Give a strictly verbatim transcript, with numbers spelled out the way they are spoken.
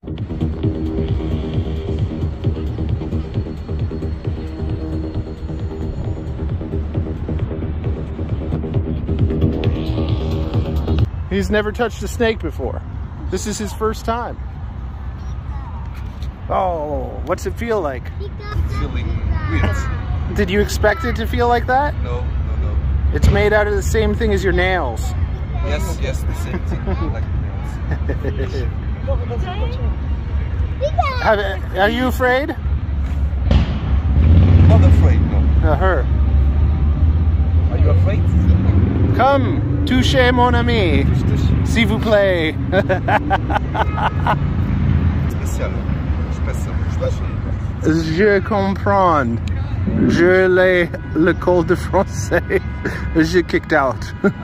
He's never touched a snake before. This is his first time. Oh, what's it feel like? Feeling weird. Did you expect it to feel like that? No, no, no. It's made out of the same thing as your nails. Yes, yes, the same thing. Like nails. Have, are you afraid? Not afraid, no. Uh, her. Are you afraid? Come, touchez mon ami, s'il vous plaît. Spécial. Spécial. Spécial. Je comprends. Je l'ai l'école de français. Je kicked out.